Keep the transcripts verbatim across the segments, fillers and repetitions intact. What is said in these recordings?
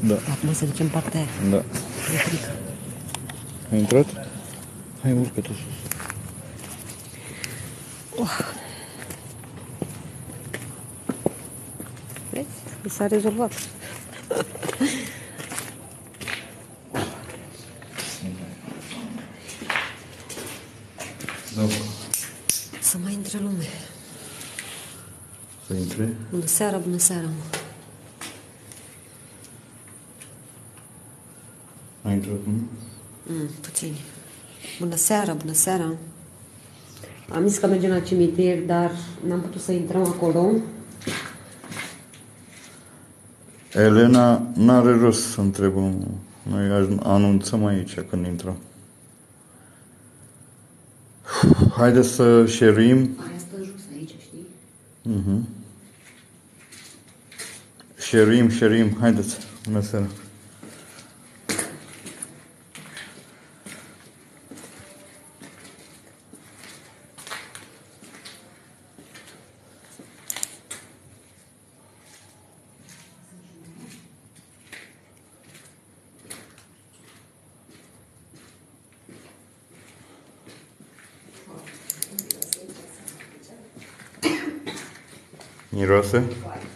Da. Acum se duce în partea aia. Da. E frică. Ai intrat? Hai, urcă-te sus. Oh. Vezi? I s-a rezolvat. Da. Să mai intre lume. Să intre? Bună seara, bună seara. Ai intrat, nu? Mm, puțin. Bună seara, bună seara. Am zis că mergem la cimitir, dar n-am putut să intrăm acolo. Elena n-are rost să întrebăm. Noi anunțăm aici când intrăm. Haideți să share-im. Aia stă jos aici, știi? Mhm. Share-im, share-im. Haideți. Bună seara. Miroase?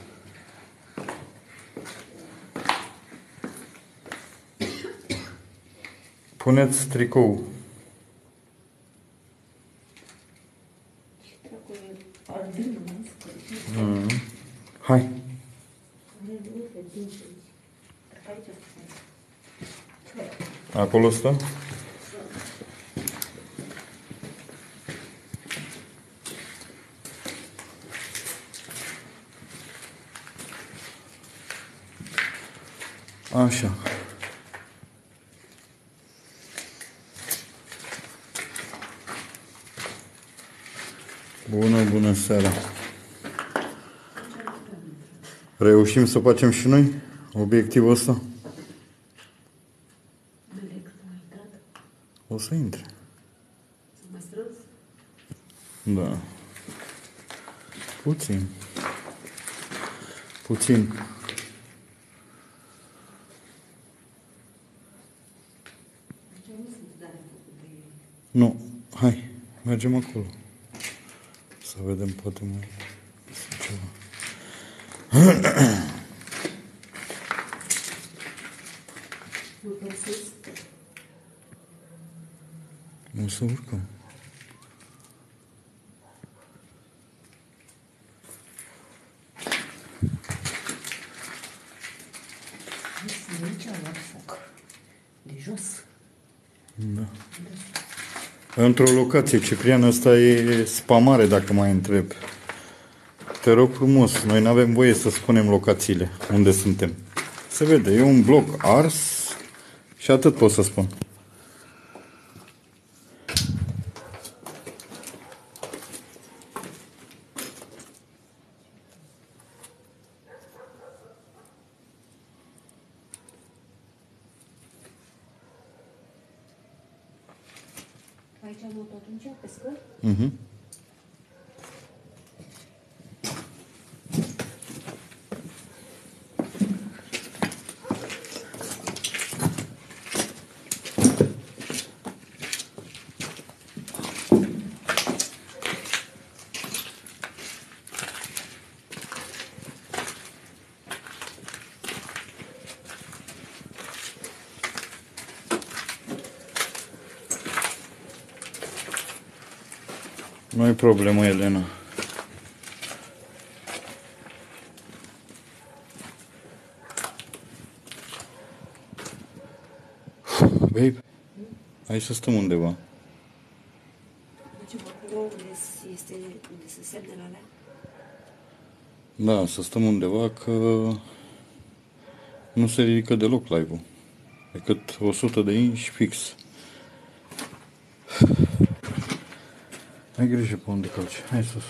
Puneți tricou. Mm. Hai. Acolo stă? Așa. Bună, bună seara. Reușim să facem și noi obiectivul ăsta? O să intre. Da. Puțin. Puțin. Nu. Hai. Mergem acolo. Să vedem, poate mai este ceva. O să urcăm. Aici a luat foc. De jos. Da. Într-o locație, Ciprian, ăsta e spamare, dacă mai întreb. Te rog frumos, noi nu avem voie să spunem locațiile unde suntem. Se vede, e un bloc ars și atât pot să spun. Aici am luat atunci, pe scări? Mhm. Nu e problemă, Elena. Babe, hai să stăm undeva. Ducem acolo unde este, unde sunt semnele alea? Da, să stăm undeva că nu se ridică deloc live-ul. Decât o sută de inși fix. Ai grijă pe unde calci. Hai sus.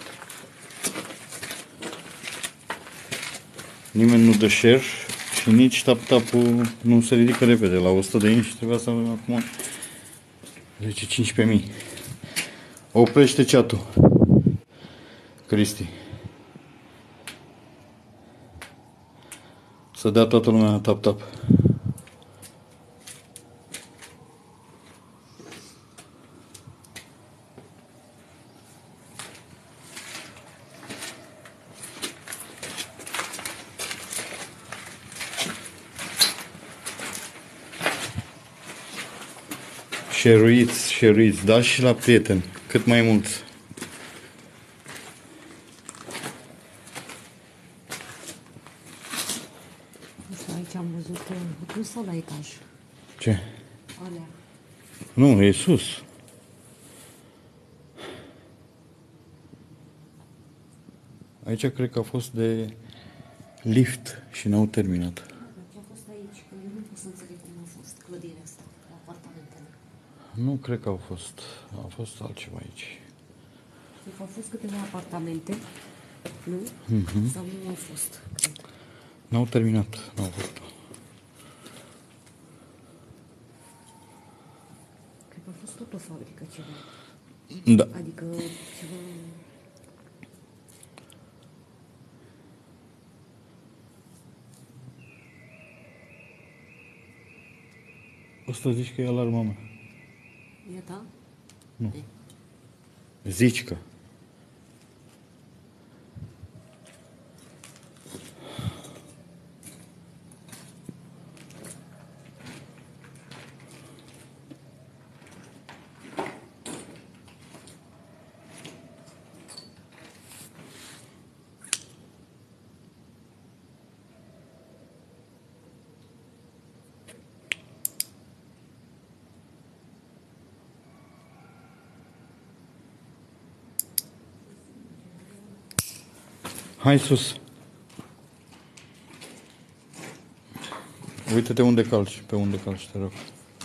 Nimeni nu dă share și nici tap-tap-ul nu se ridică repede. La o sută de inși trebuia să avem acum zece cincisprezece mii. Oprește chat-ul, Cristi. Să dea toată lumea tap-tap. Share-uiți, share-uiți, dați și la prieteni, cât mai mulți. Aici am văzut că cum sau la etaj? Ce? Alea. Nu, e sus. Aici cred că a fost de lift și n-au terminat. Ce a fost aici? Că eu nu pot să înțeleg cum a fost clădirea asta, cu apartamentele. Nu cred că au fost. A fost altceva aici. Cred că au fost câteva apartamente, nu? Mhm. Sau nu au fost, cred. N-au terminat. N-au fost. Cred că a fost tot o fabrică ceva. Da. Adică ceva... Asta zici că e alarma mea. E a ta? Nu. E. Zici că. Hai sus. Uite-te unde calci, pe unde calci, te rog.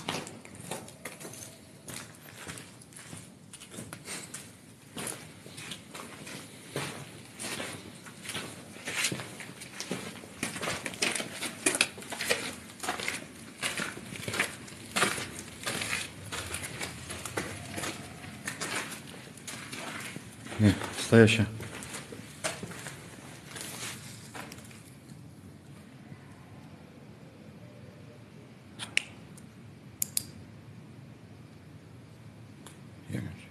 Ia, stai așa. Ia mergi.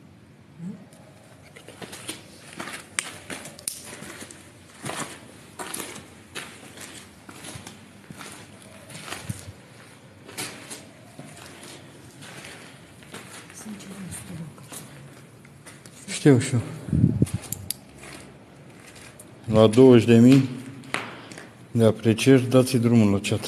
Sincer, nu știu deloc așa. Știu, știu. La douăzeci de mii de aprecieri, dați-i drumul la chat.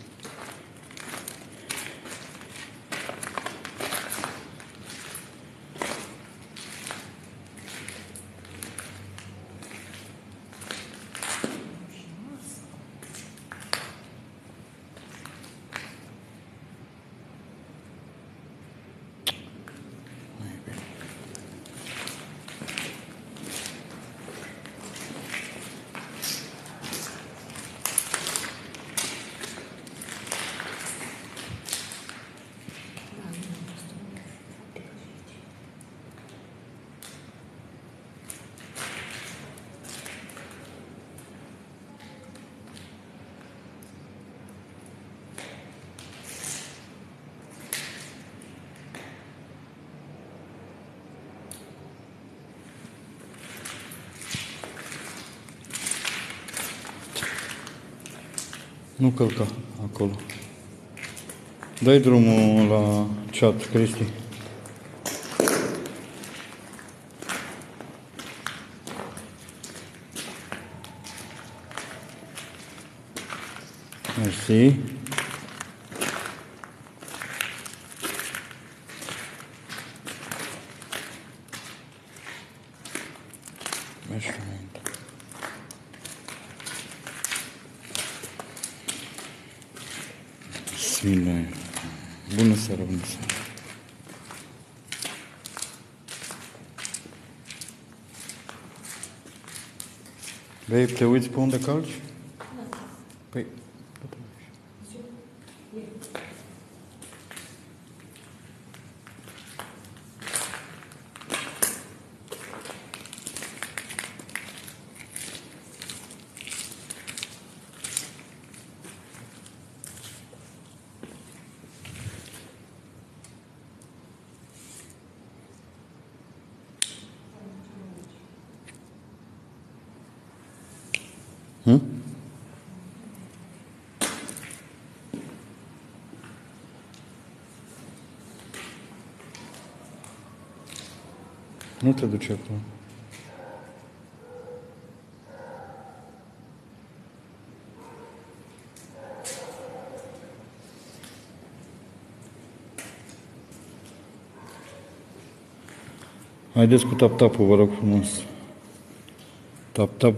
Nu călca acolo. Dai drumul la chat, Cristi. Mersi. Mergi înainte. Bismillah. Bună seara, bună seara. Babe, te uiți pe unde calci? Păi, Nu te duce acolo. Haideți cu tap-tap-ul, vă rog frumos. Tap-tap.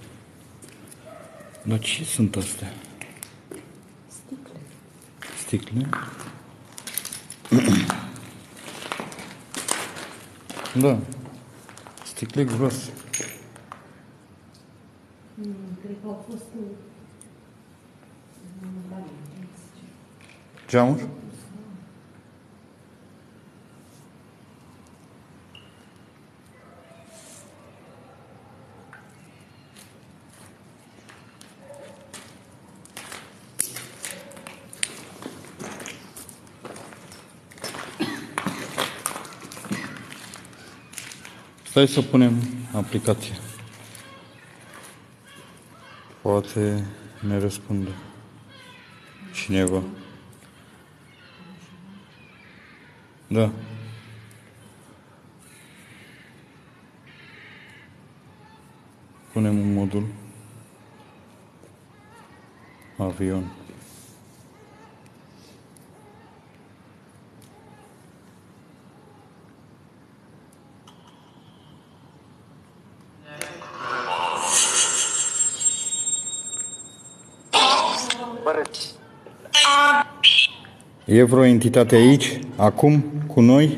Dar ce sunt astea? Sticle. Sticle? Da. Sticle groase. Mm, cred că au fost... Geamuri? Stai să punem aplicația. Poate ne răspunde cineva. Da. Punem un modul. Avion. E vreo entitate aici, acum, cu noi?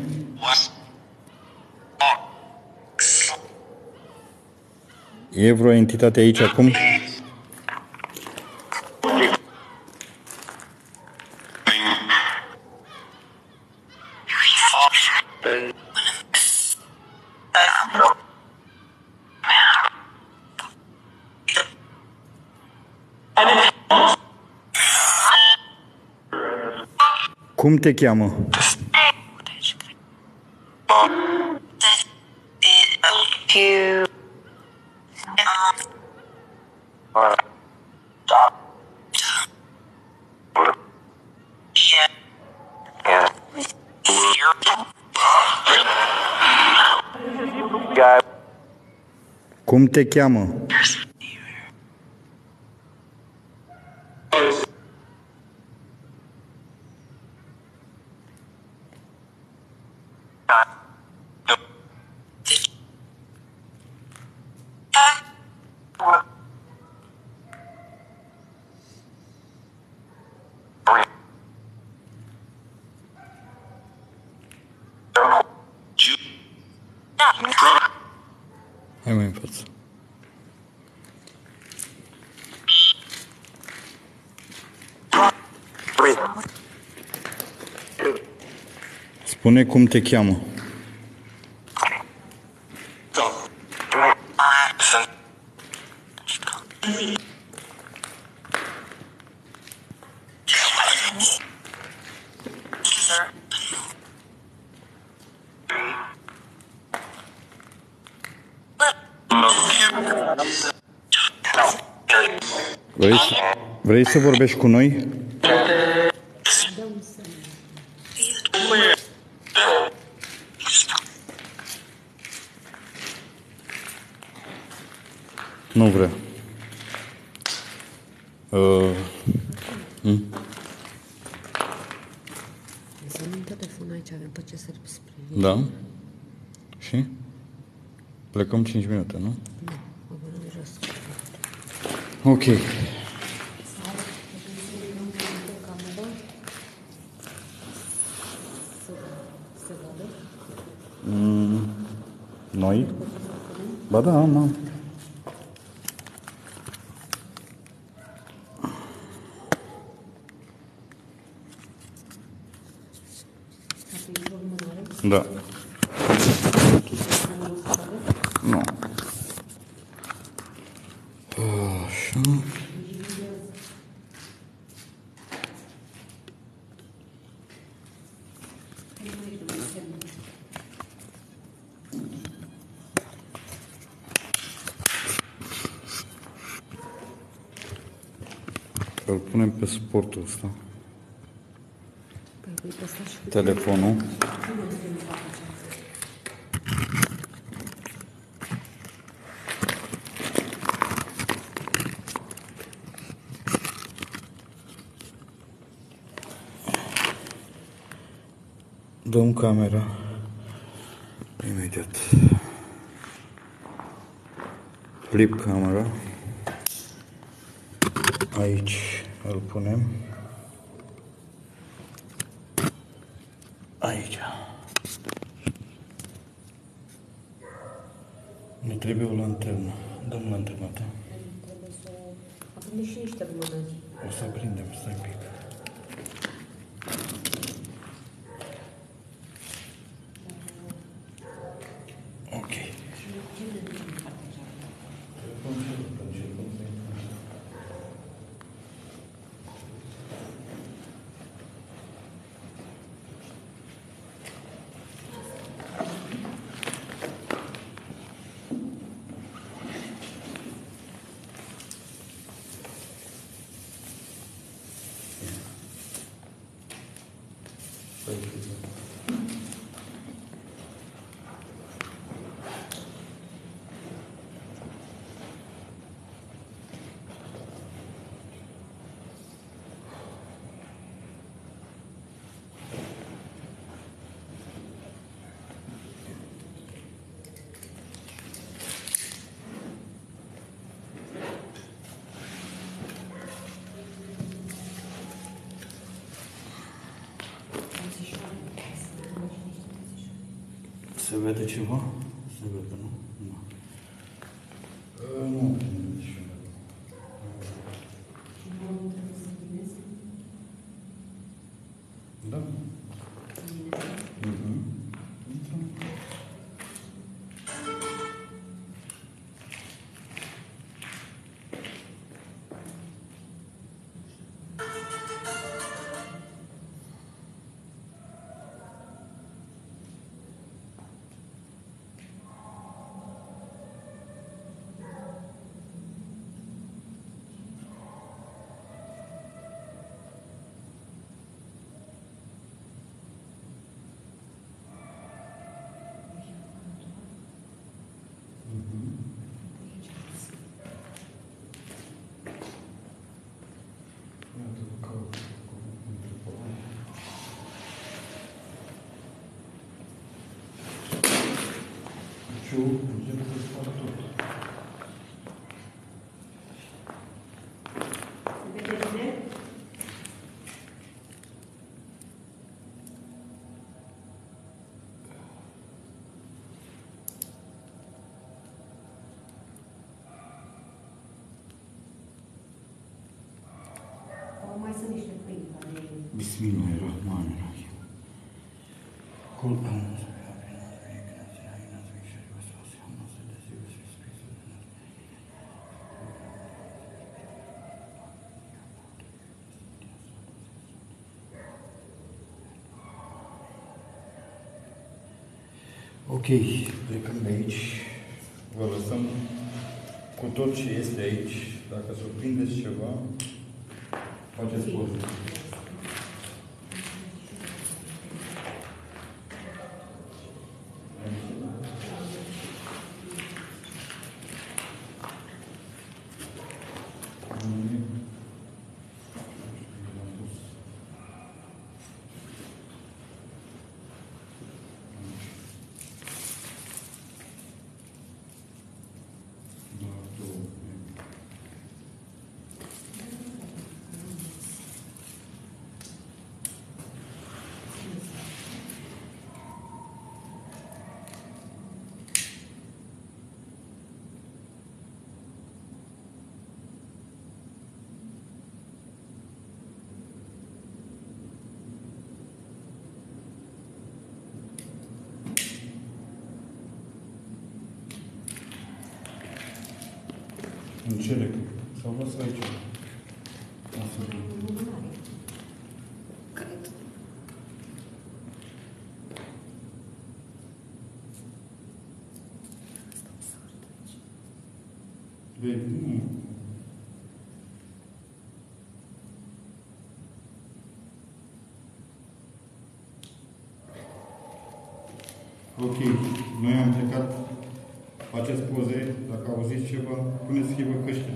E vreo entitate aici, acum? Cum te cheamă? Cum te cheamă? Hai mai în față. Spune cum te cheamă. Vrei să, vrei să vorbești cu noi? Nu vrea. Uh, hm? Să nu-mi telefon aici, avem pe ce să spre ei. Da? Și? Plecăm cinci minute, nu? Da, o bună jos. Ok. Mm, noi? Ba da, am, am. Da. Nu. Așa. Îl punem pe suportul ăsta. Telefonul. Dăm camera. Imediat. Flip camera. Aici îl punem. Aici. Ne trebuie o lanternă. Dăm lanterna ta. Trebuie să aprinde și niște lumânări. O să aprindem, stai un pic. Ok. Se vede ceva? Se vede, nu? Nu. Uh, nu. Da? Mhm. Eu încep să fac tot. Se vede bine? Mai sunt niște pâini care... Bismillahirrahmanirrahim. Col Ok, plecăm de aici, vă lăsăm cu tot ce este aici. Dacă surprindeți ceva, faceți poze. Încerc. Sau lasă aici. Lasă aici. Vedi? Nu. Ok. Noi am plecat. Faceți poze, dacă auziți ceva, puneți-vă căștile.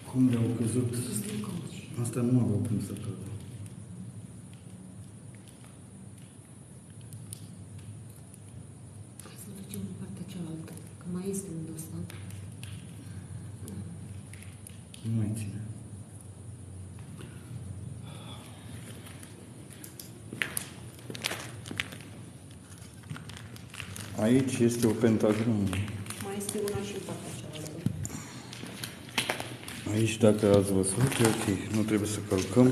Cum de-au căzut? Asta nu aveau cum să cadă. Hai să ducem în partea cealaltă, că mai este unul ăsta. Nu mai ține. Aici este o pentagramă. Mai este una și în partea cealaltă. Aici, dacă ați văzut, e ok. Nu trebuie să călcăm.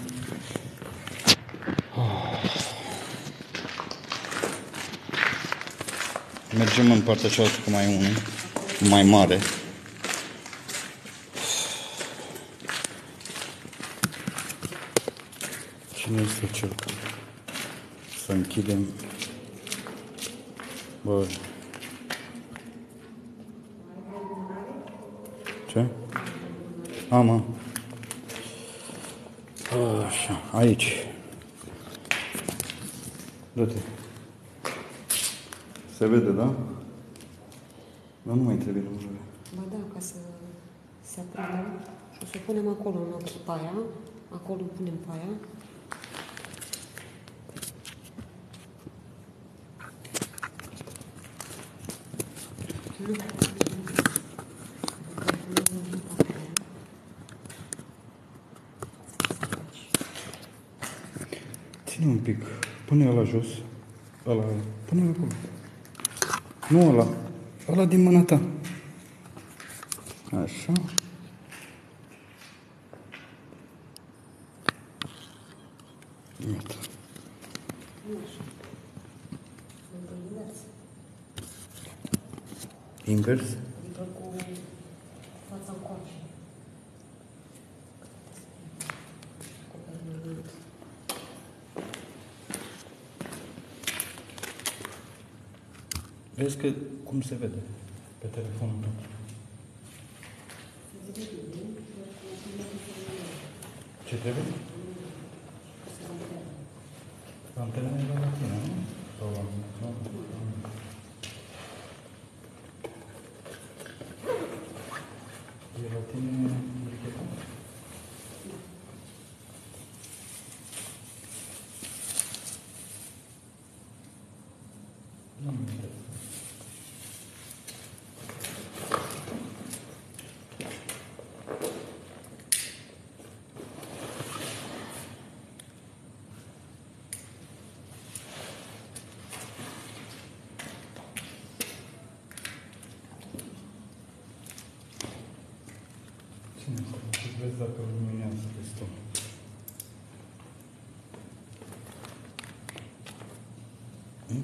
Mergem în partea cealaltă, că mai e unul mai mare. Cine este cel? Să închidem. Bă. Ce? Am, am. Așa, aici. Dă-te. Se vede, da? Dar nu mai trebuie numărul. Ba da, ca să se aprindă. Și o să o punem acolo, în ochii pe aia. Acolo punem pe aia. Ține un pic. Pune-l la jos. Ăla, pune-l acolo. Nu ăla. Ăla din mâna ta. Așa. Iată. Invers? Adică cu fața încoace. Vezi că cum se vede pe telefonul tău. Ce trebuie? Antenele de la tine, nu? Sau la mine? E la tine brichetat? Nu mi trebuie. Ține să vezi dacă luminează destul. Hmm?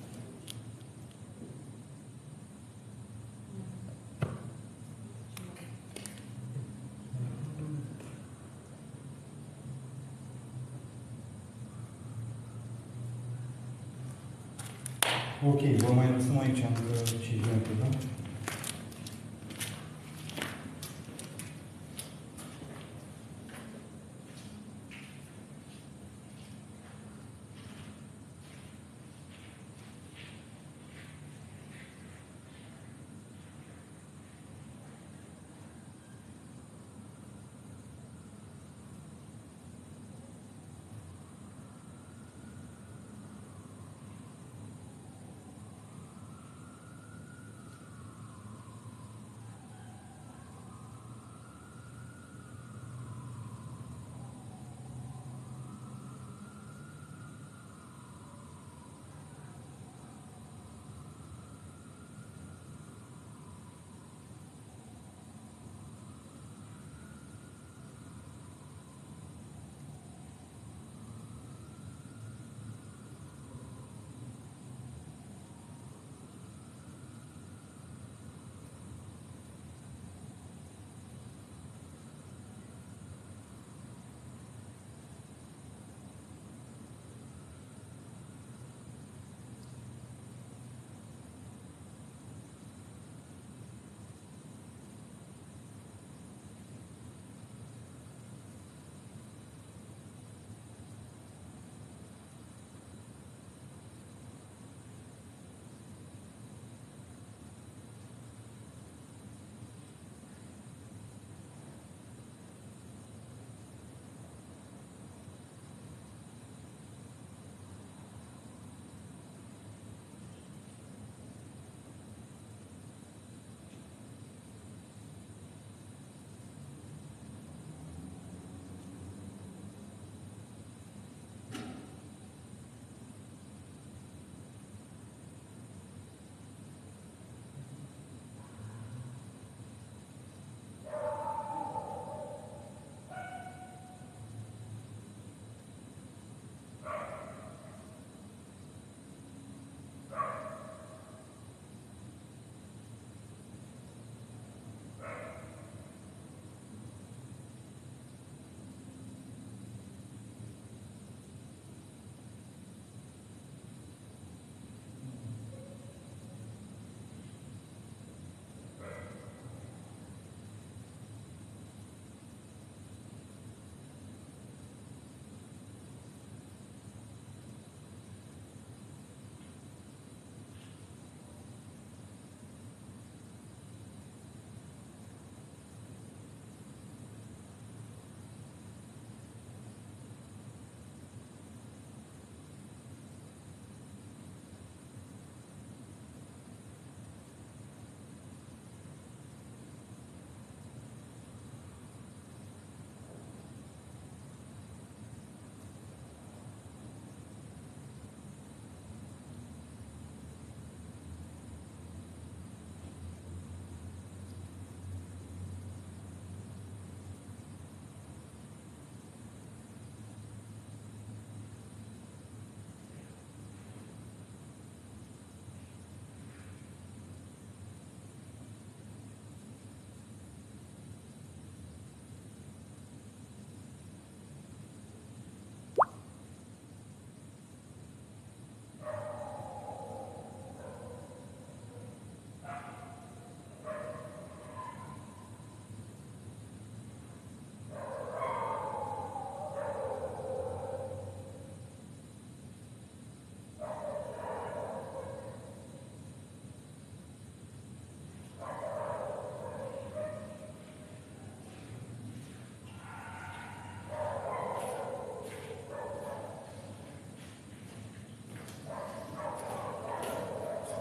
Ok, vă mai lăsăm aici încă cinci minute, da?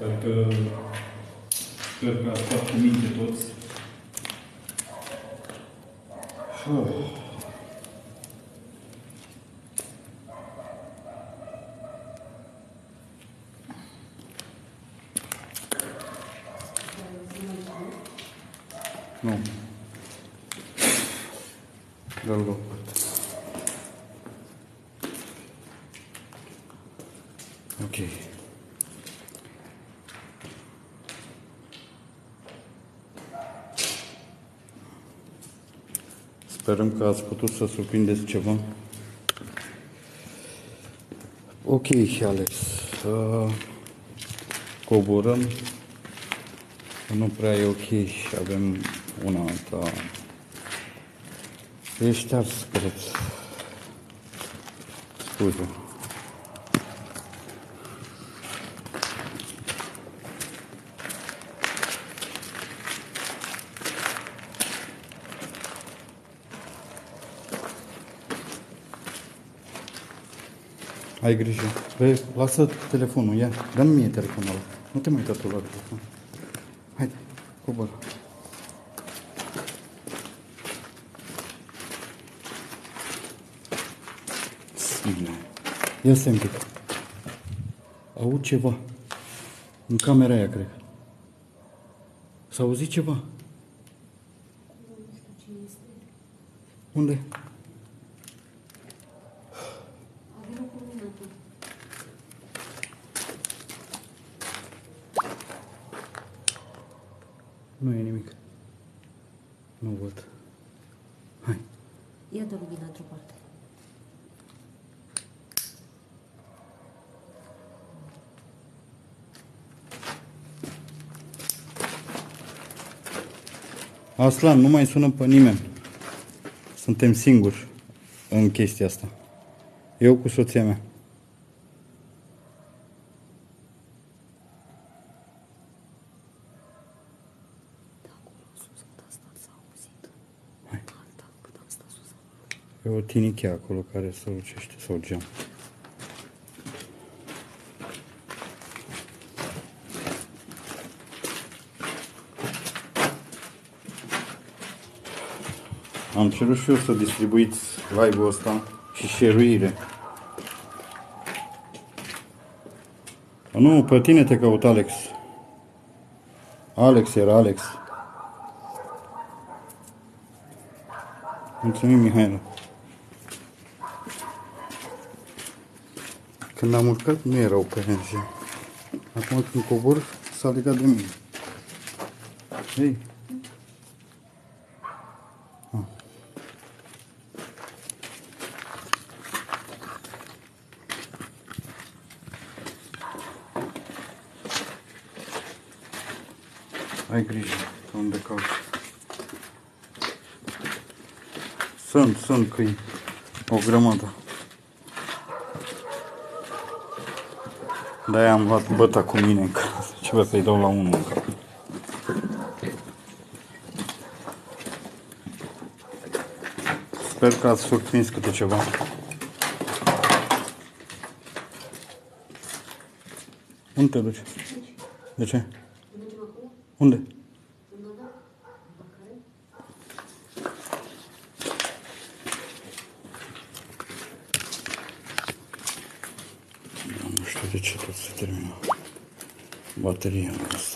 Sper că, sper că ați stat cu minte toți. Nu. Dă-l la o parte. Ok. Sperăm că ați putut să surprindeți ceva. Ok, Alex. Uh, coborăm. Nu prea e ok și avem una alta. E șters, cred. Scuze. Ai grijă. Băi, lasă telefonul, ia. Dă-mi mie telefonul ăla. Nu te mai uita tu la telefon. Haide, coboră. Bine. Ia stai un pic. Aud ceva. În camera aia, cred. S-a auzit ceva? Unde? Nu e nimic. Nu văd. Hai. Ia dă lumina într-o parte. Aslan, nu mai sunăm pe nimeni. Suntem singuri în chestia asta. Eu cu soția mea. Hai. E o tinichea acolo care se lucește, sau geam. Am cerut și eu să distribuiți live-ul ăsta și share-uire. Nu, pe tine te caut, Alex. Alex era Alex. Mulțumim, Mihaela. Când am urcat, nu erau pe henge. Acum când cobor, s-a legat de mine. Hei. Ai grijă pe unde cauți. Sunt, sunt câini. O grămadă. De-aia am luat băta cu mine în casă. Ce vă să-i dau la unul în cap. Sper că ați surprins câte ceva. Unde te duci? De ce? Unde? Nu știu de ce tot se termină bateria asta.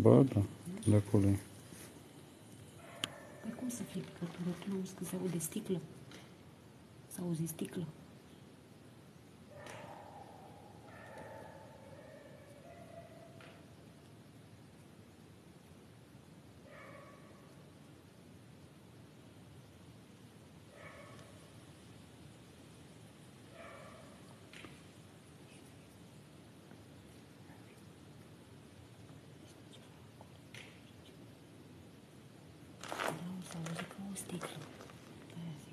Ba, da, de acolo e. Păi cum să fie picătură? Tu n-auzi că se aude sticlă? S-auzi sticlă? S-a auzit ca o sticlă. De-aia zic.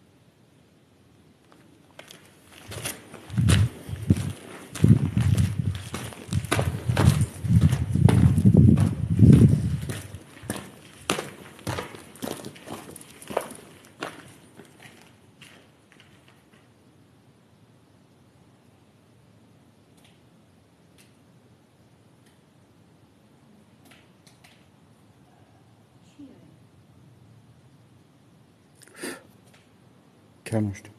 Chiar nu știu.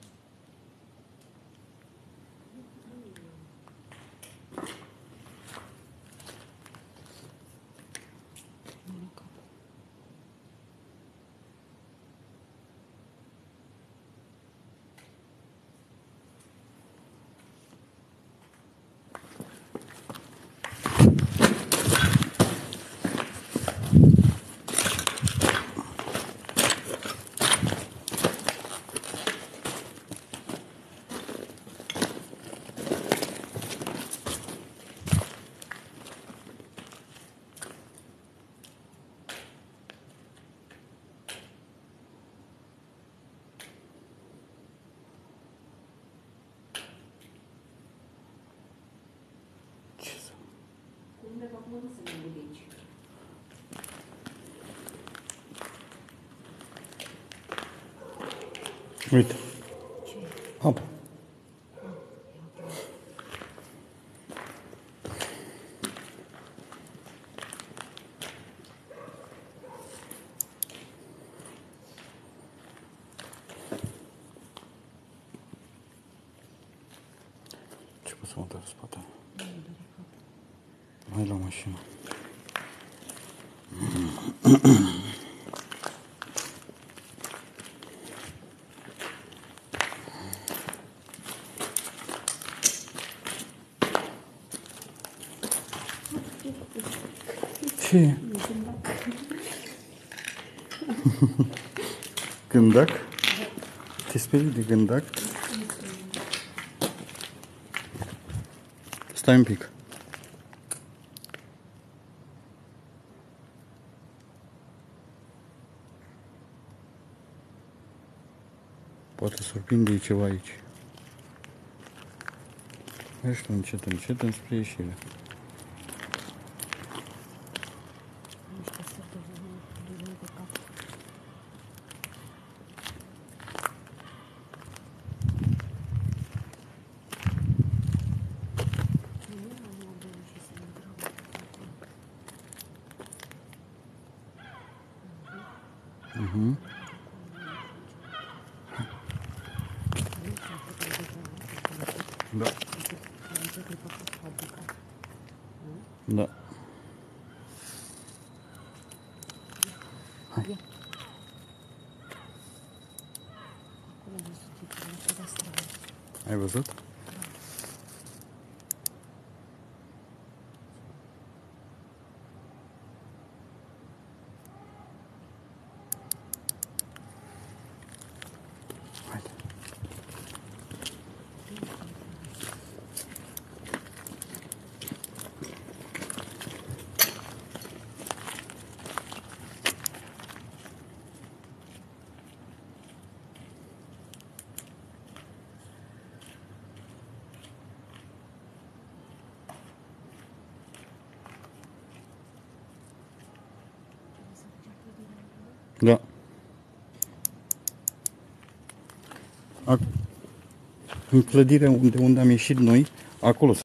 Undeva acum nu se mai aude aici. Uite. Ce? Apă. Ce pot să mă dau în spate? Hai la mașină. Ce? Gândac? Te sperii de gândac? Stai un pic. Poate surprinde ceva aici. Ești încet, încet înspre ieșire. Mhm. Da. Da. Hai. Ai văzut? Haide. Da. Ac- în clădirea unde, unde am ieșit noi, acolo